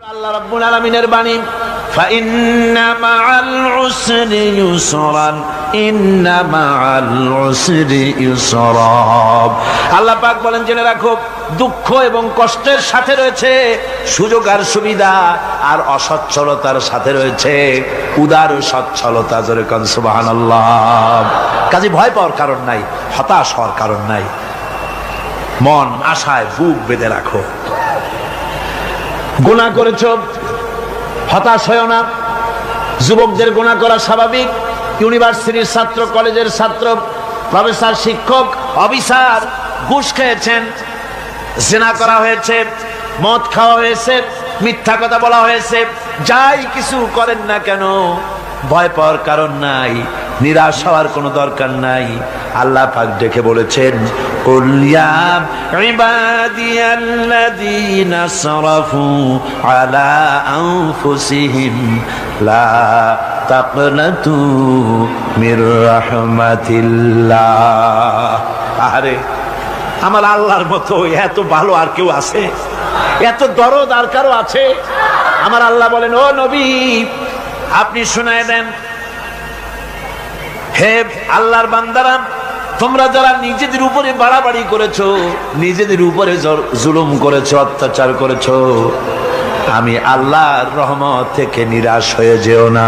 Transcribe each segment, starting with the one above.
আল্লাহ রাব্বুল আলামিনের বাণী ফাইন্না মাআল উসরি ইউসরান ইন্না মাআল উসরি ইউসরা। আল্লাহ পাক বলেন জেনে রাখো, দুঃখ এবং কষ্টের সাথে রয়েছে সুযোগ আর সুবিধা, আর অসচ্ছলতার সাথে রয়েছে উদার সচ্ছলতা। জোরে কোন সুবহানাল্লাহ। কাজে ভয় পাওয়ার কারণ নাই, হতাশ হওয়ার কারণ নাই। মন আশায় বুক বেঁধে রাখো। গুনাহ করেছো, হতাশ হয়ো না। যুবকদের গুনাহ করা স্বাভাবিক। ইউনিভার্সিটির ছাত্র, কলেজের ছাত্র, প্রফেসর, শিক্ষক, অফিসার ঘুষ খেয়েছেন, জিনা করা হয়েছে, মদ খাওয়া হয়েছে, মিথ্যা কথা বলা হয়েছে, যাই কিছু করেন না কেন ভয় পাওয়ার কারণ নাই, নিরাশ হওয়ার কোনো দরকার নাই। আল্লাহ পাক ডেকে বলেছেন, কুল ইয়া ইবাদিয়াল্লাযীনা আসরাফু আলা আনফুসিহিম লা তাকনাতু মির রাহমাতিল্লাহ। আরে আমার আল্লাহর মতো এত ভালো আর কেউ আছে? এত দরদ আর কারো আছে? আমার আল্লাহ বলেন, ও নবী আপনি শুনায় দেন, হে আল্লাহর বান্দারা, তোমরা যারা নিজেদের উপরে বাড়াবাড়ি করেছো, নিজেদের উপরে জুলুম করেছো, অত্যাচার করেছো, আমি আল্লাহর রহমত থেকে নিরাশ হয়ে যেও না।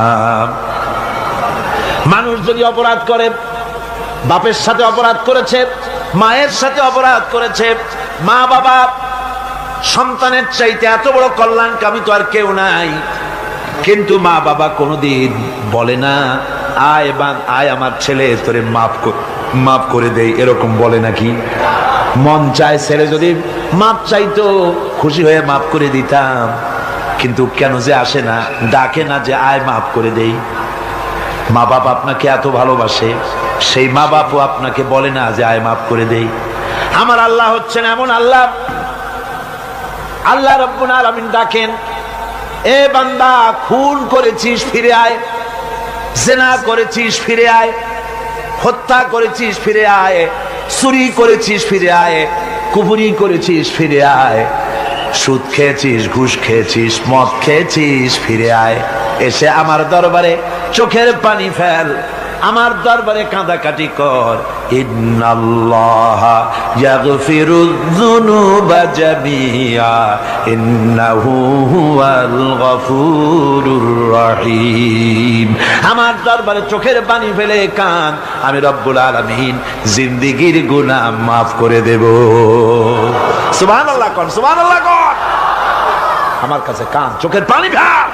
মানুষ যদি অপরাধ করে, বাপের সাথে অপরাধ করেছে, মায়ের সাথে অপরাধ করেছে, মা বাবা সন্তানের চাইতে এত বড় কল্যাণকামী তো আর কেউ নাই, কিন্তু মা বাবা কোনোদিন বলে না আয় আমার ছেলে তোরে মাফ করে দেই, এরকম বলে নাকি? মন চায় ছেলে যদি মাপ চাইতো খুশি হয়ে মাফ করে দিতাম, কিন্তু কেন যে আসে না, ডাকে না যে আয় মাফ করে দেই। মা বাপ আপনাকে এত ভালোবাসে, সেই মা বাপও আপনাকে বলে না যে আয় মাফ করে দেই। আমার আল্লাহ হচ্ছেন এমন আল্লাহ, আল্লাহ রাব্বুল আলামিন ডাকেন, এ বান্দা খুন করেছিস ফিরে আয়, জিনা করেছিস ফিরে আয়, হত্যা করেছিস ফিরে আয়, চুরি করেছিস ফিরে আয়, কুফরি করেছিস ফিরে আয়, সুদ খেয়েছিস, ঘুষ খেয়েছিস, মদ খেয়েছিস ফিরে আয়। এসে আমার দরবারে চোখের পানি ফেল, আমার দরবারে কাঁদাকাটি কর। ইন্নাল্লাহা ইয়াগফিরুয যুনুবা জামিআ ইন্নাহু হুয়াল গফুরুর রহিম। আমার দরবারে চোখের পানি ফেলে কান, আমি রব্বুল আলামিন জিন্দেগীর গুনাহ মাফ করে দেব। সুবহানাল্লাহ কোন, সুবহানাল্লাহ কোন। আমার কাছে কান, চোখের পানি ফেল।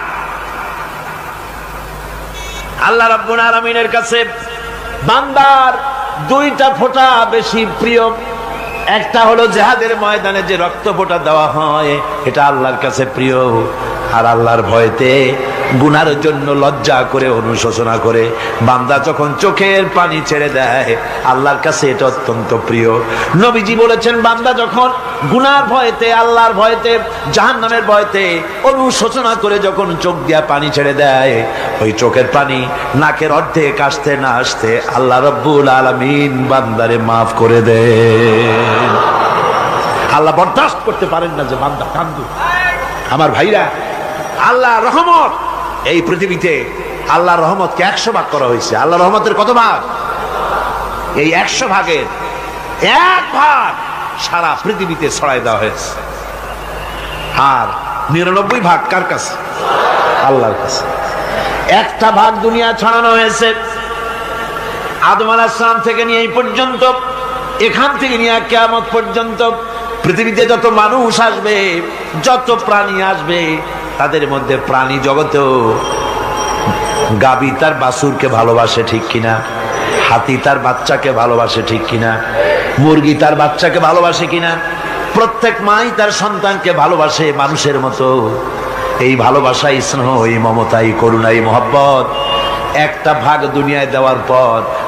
আল্লাহ রাব্বুল আলামিনের কাছে বান্দার দুইটা ফোঁটা বেশি প্রিয়। একটা হলো জিহাদের ময়দানে যে রক্ত ফোঁটা দেওয়া হয়, এটা আল্লাহর কাছে প্রিয়। আর আল্লাহর ভয়তে গুনার জন্য লজ্জা করে, অনুশোচনা করে বান্দা যখন চোখের পানি ছেড়ে দেয়, আল্লাহর কাছে এটা অত্যন্ত প্রিয়। নবীজি বলেছেন, বান্দা যখন গুনার ভয়তে, আল্লাহর ভয়তে, জাহান্নামের ভয়তে অনুশোচনা করে যখন চোখ দিয়া পানি ছেড়ে দেয়, ওই চোখের পানি নাকের অর্ধেক আসতে না আসতে আল্লাহ রাব্বুল আলামিন বান্দারে মাফ করে দেন। আল্লাহ বরদাস্ত করতে পারেন না যে বান্দা কান্দু। আমার ভাইরা, আল্লাহ রহমত এই পৃথিবীতে, আল্লাহ রহমতকে 100 ভাগ করা হয়েছে। আল্লাহ রহমতের কত ভাগ? এই 100 ভাগের 1 ভাগ সারা পৃথিবীতে ছড়াই দেওয়া হয়েছে। আর 99 ভাগ কার কাছে? আল্লাহর কাছে। একটা ভাগ দুনিয়া ছড়ানো হয়েছে আদম আলাইহিস সালাম থেকে নিয়ে এই পর্যন্ত, এখান থেকে নিয়ে কিয়ামত পর্যন্ত পৃথিবীতে যত মানুষ আসবে, যত প্রাণী আসবে, তাদের মধ্যে প্রাণী জগতেও গাবি তার বাছুরকে ভালোবাসে ঠিক কিনা, হাতি তার বাচ্চাকে ভালোবাসে ঠিক কিনা, মুরগি তার বাচ্চাকে ভালোবাসে কিনা, প্রত্যেক মাই তার সন্তানকে ভালোবাসে মানুষের মতো। এই ভালোবাসা, স্নেহ, এই মমতা, এই করুণা, এই মহব্বত একটা ভাগ দুনিয়ায় দেওয়ার পর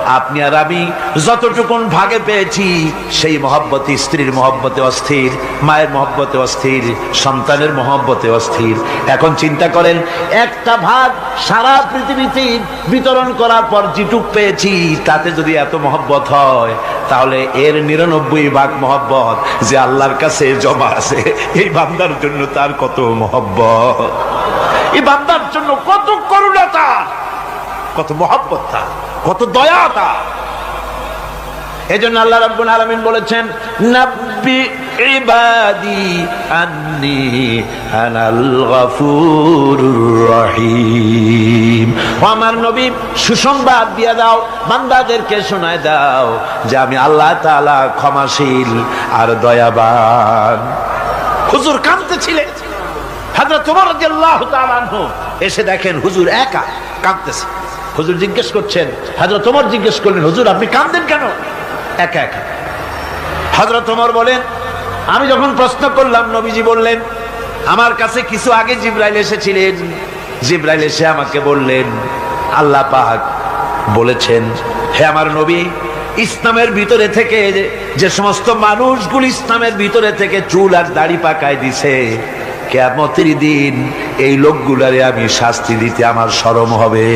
আপনি আর আমি যতটুকুন ভাগে পেয়েছি সেই মহব্বতে, স্ত্রীর মহব্বতে অস্থির, মায়ের মহব্বতে অস্থির, সন্তানের মহব্বতে অস্থির। এখন চিন্তা করেন, একটা ভাগ সারা পৃথিবীতে বিতরণ করার পর যেটুক পেয়েছি তাতে যদি এত মহব্বত হয়, তাহলে এর 99 ভাগ মহব্বত যে আল্লাহর কাছে জমা আছে, এই বান্দার জন্য তার কত মহব্বত, এই বান্দার জন্য কত করুণা তার, কত মহব্বত তার, কত দয়া তার। এজন্য আল্লাহ রাব্বুল আলামিন বলেছেন, নাব্বি ইবাদি আন্নী আনাল গফুরুর রহিম। ও আমার নবী, সুসংবাদ দিয়ে দাও, বান্দাদেরকে শোনায় দাও যে আমি আল্লাহ তাআলা ক্ষমাশীল আর দয়াবান। হুজুর কাঁদতেছিলেন, হযরত ওমর রাদিয়াল্লাহু তাআলা আনহু এসে দেখেন হুজুর একা কাঁদতেছে। হুজুর জিজ্ঞেস করছেন, হযরত ওমর জিজ্ঞেস করলেন, হুজুর আপনি কাঁদেন কেন একা একা? হযরত ওমর বলেন, আমি যখন প্রশ্ন করলাম নবীজি বললেন, আমার কাছে কিছু আগে জিবরাইল এসেছিলেন, জিবরাইল এসে আমাকে বললেন আল্লাহ পাক বলেছেন, হে আমার নবী, ইসলামের ভিতরে থেকে যে সমস্ত মানুষগুলো ইসলামের ভিতরে থেকে চুল আর দাড়ি পাকায় দিছে, কিয়ামতের দিন এই লোকগুলারে আমি শাস্তি দিতে আমার শরম হবে।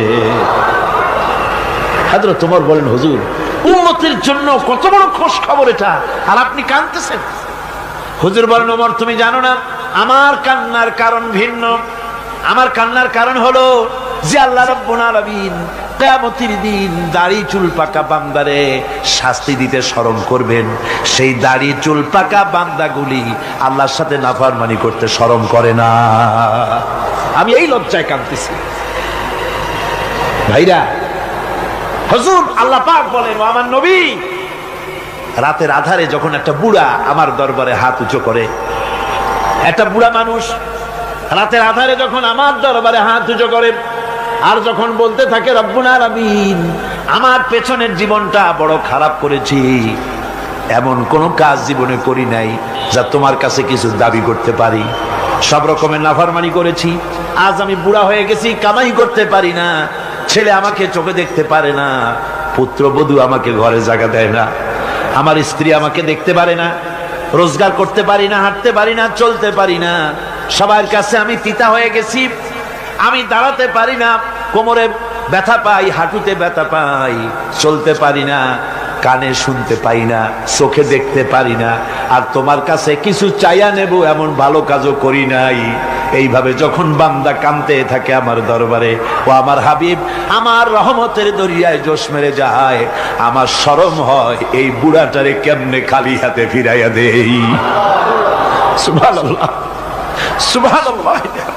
হযরত ওমর বলেন, হুজুর উম্মতের জন্য কত বড় খোঁজ খবর এটা, আর আপনি কাঁদতেছেন। হুজুর বলেন, ওমর তুমি জানো না আমার কান্নার কারণ ভিন্ন। আমার কান্নার কারণ হলো যে আল্লাহ রাব্বুল আলামিন কিয়ামতের দিন দাড়ি চুল পাকা বান্দারে শাস্তি দিতে শরম করবেন, সেই দাড়ি চুল পাকা বান্দাগুলি আল্লাহর সাথে নাফরমানি করতে শরম করে না। আমি এই লজ্জায় কাঁদতেছি। ভাইরা, হুজুর আল্লাহ পাক বলেন, ও আমার নবী, রাতের আধারে যখন একটা বুড়া আমার দরবারে হাত উঁচু করে, একটা বুড়া মানুষ রাতের আধারে যখন আমার দরবারে হাত উঁচু করে আর যখন বলতে থাকে, রব্বুল আলামিন আমার পেছনের জীবনটা বড় খারাপ করেছি, এমন কোন কাজ জীবনে করি নাই যা তোমার কাছে কিছু দাবি করতে পারি, সব রকমের নাফরমানি করেছি, আজ আমি বুড়া হয়ে গেছি, কামাই করতে পারি না, ছেলে আমাকে চোখে দেখতে পারে না, পুত্রবধূ আমাকে ঘরে জায়গা দেয় না, আমার স্ত্রী আমাকে দেখতে পারে না, রোজগার করতে পারি না, হাঁটতে পারি না, চলতে পারি না, সবার কাছে আমি পিতা হয়ে গেছি, আমি দাঁড়াতে পারি না, কোমরে ব্যথা পাই, হাঁটুতে ব্যথা পাই, চলতে পারি না, কানে শুনতে পাই না, চোখে দেখতে পারি না, আর তোমার কাছে কিছু চাইয়া নেব এমন ভালো কাজও করি নাই। এইভাবে যখন বান্দা কাঁদতে থাকে আমার দরবারে, ও আমার হাবিব আমার রহমতের দরিয়ায় জোশ মেরে যায়, আমার শরম হয় এই বুড়াটারে কেমনে খালি হাতে ফিরাইয়া দেই। সুবহানাল্লাহ, সুবহানাল্লাহ।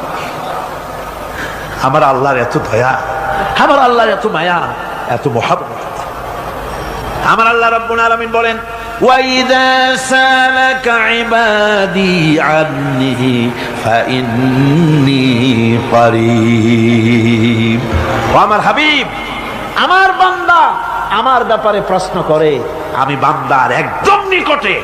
আমার আল্লাহর এত দয়া, আমার আল্লাহর এত মায়া, এত মহব্বত। আমার আল্লাহ রাব্বুল আলামিন বলেন, وَإِذَا سَأَلَكَ عِبَادِي عَنِّي فَإِنِّي قَرِيبٌ। আমার হাবিব, আমার বান্দা আমার ব্যাপারে প্রশ্ন করে, আমি বান্দার একদম নিকটে।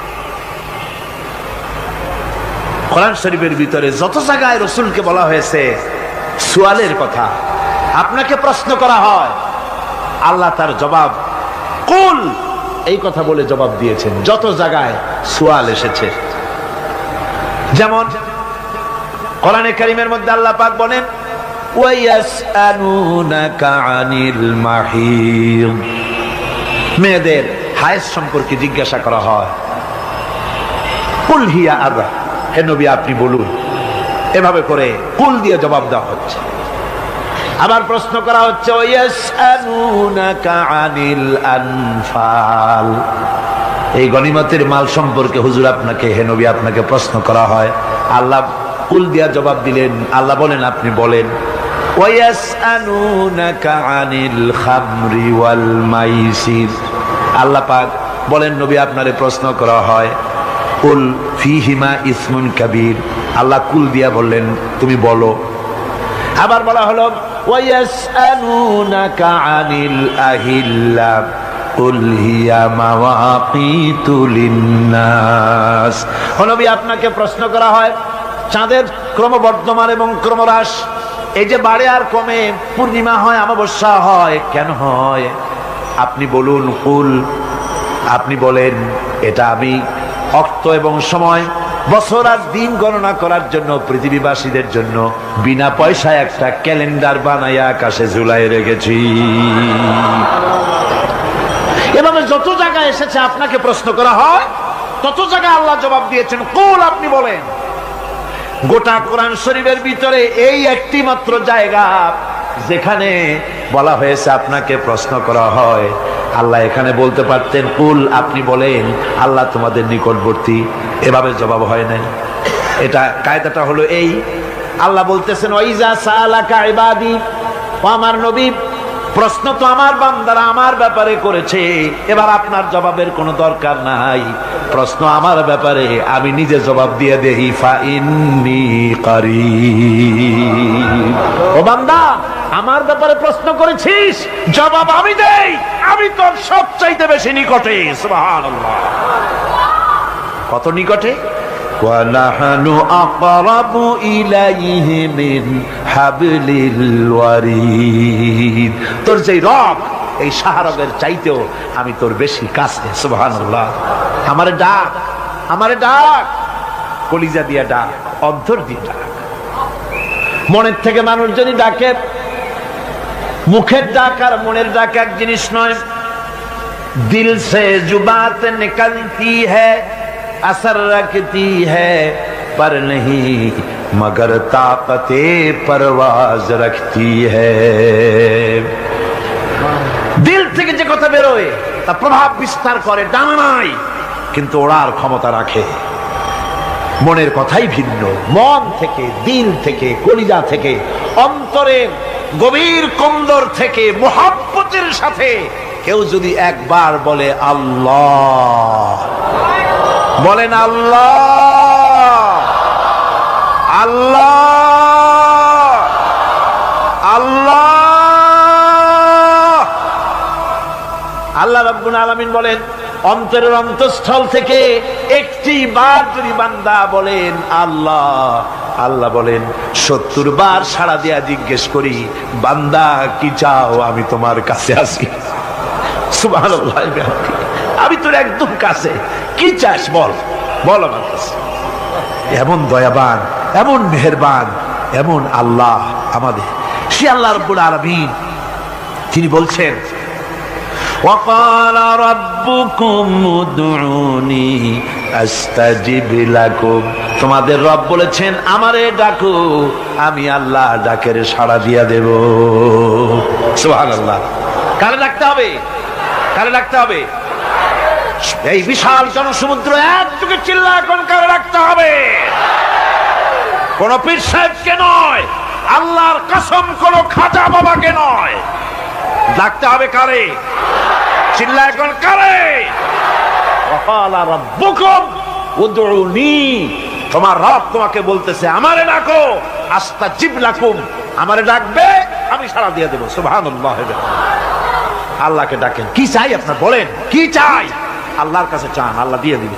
কোরআন শরীফের ভিতরে যত জায়গায় রাসূলকে বলা হয়েছে সুয়ালের কথা, আপনাকে প্রশ্ন করা হয়, আল্লাহ তার জবাব কুল এই কথা বলে জবাব দিয়েছেন। যত জায়গায় সুয়াল এসেছে, যেমন কোরআনে কারীমের মধ্যে আল্লাহ পাক বলেন, ওয়ায়াসআলুনাকা আনিল মাহিদ, মেয়েদের হায়েজ সম্পর্কে জিজ্ঞাসা করা হয়, কুল হিয়া আযা, হে নবী আপনি বলুন। এভাবে করে কুল দিয়ে জবাব দেওয়া হচ্ছে। আবার প্রশ্ন করা হচ্ছে, ওয়ায়াসআলুনাকা আনিল আনফাল, এই গনিমতের মাল সম্পর্কে হুজুর আপনাকে, হে নবী আপনাকে প্রশ্ন করা হয়। আল্লাহ কুল দিয়া জবাব দিলেন, আল্লাহ বলেন আপনি বলেন। ওয়ায়াসআলুনাকা আনিল খামরি ওয়াল মাইসির, আল্লাহ পাক বলেন নবী আপনারে প্রশ্ন করা হয়, কুল ফীহিমা ইসমুন কাবীর, আল্লাহ কুল দিয়া বললেন তুমি বলো। আবার বলা হলো, ওয়ায়াসআলুনাকা আনিল আহিল্লা কুল হিয়া মাওয়াকিতু লিন্নাস, নবী আপনাকে প্রশ্ন করা হয় চাঁদের ক্রমবর্ধমান এবং ক্রমহ্রাস, এই যে বাড়ে আর কমে, পূর্ণিমা হয় অমাবস্যা হয়, কেন হয়? আপনি বলুন, কুল, আপনি বলেন, এটা আমি অর্থ এবং সময়, বছর আর দিন গণনা করার জন্য পৃথিবীবাসীদের জন্য বিনা পয়সায় একটা ক্যালেন্ডার বানাইয়া আকাশে ঝুলাই রেখেছি। এভাবে যত জায়গায় এসেছে আপনাকে প্রশ্ন করা হয়, তত জায়গায় আল্লাহ জবাব দিয়েছেন, কুল, আপনি বলেন। গোটা কোরআন শরীফের ভিতরে এই একটি মাত্র জায়গা যেখানে বলা হয়েছে আপনাকে প্রশ্ন করা হয়। আল্লাহ এখানে বলতে পারতেন, কুল, আপনি বলেন, আল্লাহ তোমাদের নিকটবর্তী, এভাবে জবাব হয় নাই। এটা কায়দাটা হলো এই, আল্লাহ বলতেছেন, ওয়াইজা সালাকা ইবাদি, ও আমার নবী, প্রশ্ন তো আমার বান্দারা আমার ব্যাপারে করেছে, এবার আপনার জবাবের কোনো দরকার নাই। প্রশ্ন আমার ব্যাপারে, আমি নিজে জবাব দিয়ে দেই, ফা ইন্নী কারীব। ও বান্দা, আমার ব্যাপারে প্রশ্ন করেছিস, জবাব আমি দেই, আমি তোর সবচাইতে বেশি নিকটে। সুবহানাল্লাহ, কত নিকটে? وَنَحْنُ أَقْرَبُ إِلَيْهِ مِنْ حَبْلِ الْوَرِيدِ। তোর যে রব, এই শাহরগের চাইতেও আমি তোর বেশি কাছে। সুবহানাল্লাহ। আমারে ডাক, আমারে ডাক, কলিজা দিয়া ডাক, অন্তর দিয়ে ডাক। মনের থেকে মানুষ যদি ডাকে, মুখের ডাক আর মনের ডাক এক জিনিস নয়। দিল সে জুবাত নিকলতি হ্যায়, असर रखती है पर नहीं मगर ताकते परवाज रखती है। दिल থেকে যে কথা বেরোয় তা প্রভাব বিস্তার করে, ডানা নাই কিন্তু ওড়ার ক্ষমতা রাখে। মনের কথাই ভিন্ন। মন থেকে, দিল থেকে, কলিজা থেকে, অন্তরের গভীর কন্দর থেকে মুহাব্বতের সাথে কেউ যদি একবার বলে আল্লাহ, বলেন আল্লাহ, আল্লাহ, আল্লাহ। আল্লাহ রাব্বুল আলামিন বলেন, অন্তরের অন্তঃস্থল থেকে একটি বার যদি বান্দা বলেন আল্লাহ, আল্লাহ বলেন 70 বার সাড়া দিয়া জিজ্ঞেস করি, বান্দা কি চাও, আমি তোমার কাছে আছি। সুবহানাল্লাহ, আমি তোর একদম কাছে, কি চাস বল, বল আমার কাছে। এমন দয়াবান, এমন মেহেরবান, এমন আল্লাহ আমাদের। সে আল্লাহ রাব্বুল আলামিন তিনি বলছেন, ওয়াকালা রাব্বুকুম উদউনি আস্তাজিব লাকুম। তোমাদের রব বলেছেন, আমারে ডাকো, আমি আল্লাহ ডাকের সাড়া দিয়া দেব। সুবহানাল্লাহ। কারে ডাকতে হবে? কারে ডাকতে হবে? এই বিশাল জনসমুদ্র একদিকে চিল্লা কোন কারে রাখতে হবে? কোন পীর সাহেবকে নয়, আল্লাহর কসম কোন খাজা বাবাকে নয়, ডাকতে হবে কারে? চিল্লা কোন কারে? ওয়াকালা রাব্বুকুম উদউনি, তোমার রব তোমাকে বলতেছে আমারে ডাকো, আস্তাজিব লাকুম, আমারে ডাকবে আমি সাড়া দিয়ে দেব। সুবহানাল্লাহ। আল্লাহকে ডাকেন, কি চাই আপনার বলেন, কি চাই? আল্লাহর কাছে চান, আল্লাহ দিয়ে দিবেন।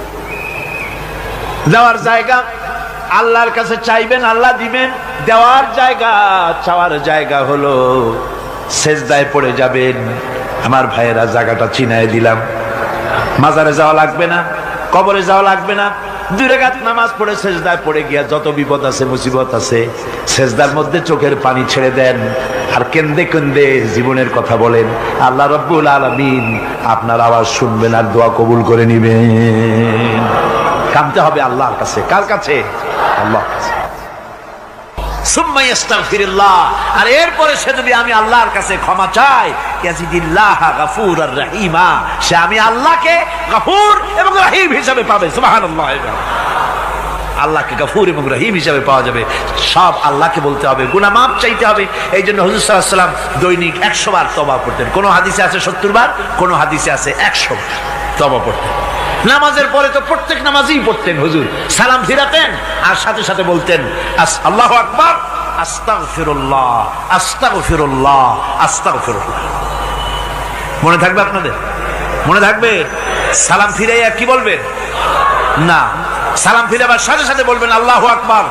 দেওয়ার জায়গা আল্লাহর কাছে চাইবেন, আল্লাহ দিবেন। দেওয়ার জায়গা, চাওয়ার জায়গা হলো সেজদায় পড়ে যাবেন। আমার ভাইয়েরা, জায়গাটা চিনায় দিলাম। মাজারে যাওয়া লাগবে না, কবরে যাওয়া লাগবে না। 2 রাকাত নামাজ পড়ে সেজদায় পড়ে গিয়া যত বিপদ আছে, মুসিবত আছে, সেজদার মধ্যে চোখের পানি ছেড়ে দেন আর কেন্দে কেন্দে জীবনের কথা বলেন। আল্লাহ রাব্বুল আলামিন আপনার আওয়াজ শুনবেন আর দোয়া কবুল করে নিবেন। কাঁদতে হবে আল্লাহর কাছে। কার কাছে? আল্লাহর কাছে। সুম্মা ইস্তাগফিরুল্লাহ, আর এরপরে সে যদি আমি আল্লাহর কাছে ক্ষমা চাই, ইয়াজিদিল্লাহ গফুরার রহিমা, সে আমি আল্লাহকে গফুর এবং রহিম হিসেবে পাবে। সুবহানাল্লাহ। আল্লাহকে গফুর এবং রহিম হিসেবে পাওয়া যাবে। সব আল্লাহকে বলতে হবে, গুনাহ মাফ চাইতে হবে। এই জন্য হুজুর সাল্লাল্লাহু আলাইহি ওয়াসাল্লাম দৈনিক 100 বার তওবা করতেন। কোন হাদিসে আছে 70 বার, কোন হাদিসে আছে 100 বার তওবা করতেন। নামাজের পরে তো প্রত্যেক নামাজই পড়তেন হুজুর, সালাম ফিরাতেন আর সাথে সাথে বলতেন আল্লাহু আকবার, আস্তাগফিরুল্লাহ, আস্তাগফিরুল্লাহ, আস্তাগফিরুল্লাহ। মনে থাকবে আপনাদের? মনে থাকবে? সালাম ফিরাইয়া কি বলবেন? না, সালাম ফিরাবার সাথে সাথে বলবেন আল্লাহু আকবার,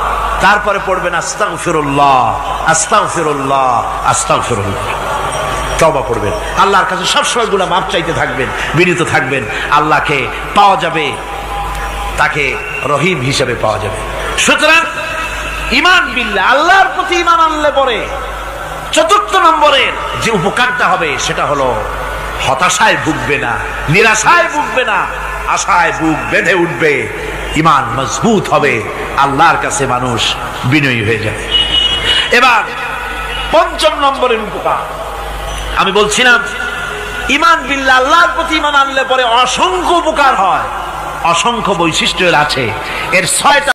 তারপরে পড়বেন আস্তাগফিরুল্লাহ, আস্তাগফিরুল্লাহ, আস্তাগফিরুল্লাহ। তওবা করবেন, আল্লাহর কাছে সবসময় গুনাহ মাফ চাইতে থাকবেন, বিনীত থাকবেন, আল্লাহকে পাওয়া যাবে, তাকে রহিম হিসেবে পাওয়া যাবে। সুতরাং ঈমান বিল্লাহ, আল্লাহর প্রতি ঈমান আনলে পরে চতুর্থ নম্বরের যে উপকারটা হবে সেটা হলো হতাশায় ভুগবে না, নিরাশায় ভুগবে না, আশায় বুক বেঁধে উঠবে, ঈমান মজবুত হবে, আল্লাহর কাছে মানুষ বিনয়ী হয়ে যাবে। এবার পঞ্চম নম্বরের উপকার আমি বলছিলাম, ঈমান বিল্লাহ, আল্লাহর প্রতি ঈমান আনলে পরে অসংখ্য উপকার হয়, অসংখ্য বৈশিষ্ট্য আছে। এর ৬টা